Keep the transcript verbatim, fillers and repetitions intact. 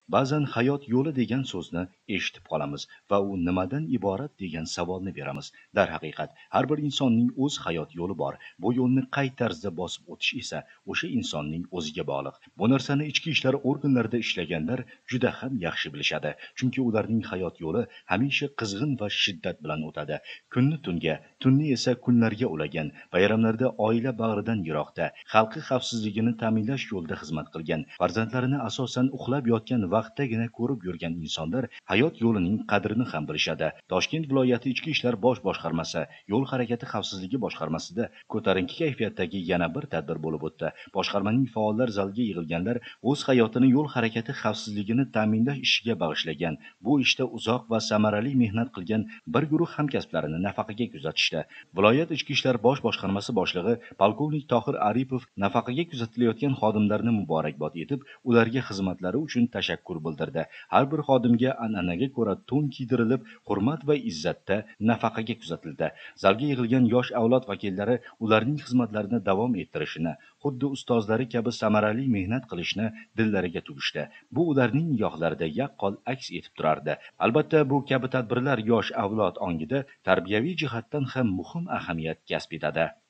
Ba'zan hayot yo'li degan so'zni eshitib qolamiz va u nimadan iborat degan savolni beramiz. Darhaqiqat, har bir insonning o'z hayot yo'li bor. Bu yo'lni qay tarzda bosib o'tish esa o'sha insonning o'ziga bog'liq. Bu narsani ichki ishlar organlarida ishlaganlar juda ham yaxshi bilishadi. Chunki ularning hayot yo'li hamisha qizg'in va shiddat bilan o'tadi. Kunni tunga, tunni esa kunlarga ulagan, bayramlarda oila bag'ridan yiroqda, xalqi xavfsizligini ta'minlash yo'lida xizmat qilgan, farzandlarini asosan uxlab yotgan vaqtdagina ko'rib yurgan insonlar hayot yo'lining qadrini ham bilishadi. Toshkent viloyati ichki ishlar bosh boshqarmasi yo'l harakati xavfsizligi boshqarmasida ko'tarinki kayfiyatdagi yana bir tadbir bo'lib o'tdi. Boshqarmaning faollar zalga yig'ilganlar o'z hayotini yo'l harakati xavfsizligini ta'minlash ishiga bag'ishlagan. Bu ishda uzoq va samarali mehnat qilgan bir guruh hamkasblarini nafaqaga kuzatishdi. Viloyat ichki ishlar bosh boshqarmasi boshlig'i polkovnik Tohir Aripov nafaqaga kuzatilayotgan xodimlarni muborakbod etib, ularga xizmatlari uchun tashakkur bildirdi. Har bir xodimga an'anaga ko'ra to'n kiydirilib, hurmat va izzatda nafaqaga kuzatildi. Zalga yig'ilgan yosh avlod vakillari ularning xizmatlarini davom ettirishini, xuddi ustozlari kabi samarali mehnat qilishni dillariga tugishdi. Bu ularning nigohlarida yaqqol aks etib turardi. Albatta, bu kabi tadbirlar yosh avlod ongida tarbiyaviy jihatdan ham muhim ahamiyat kasb etadi.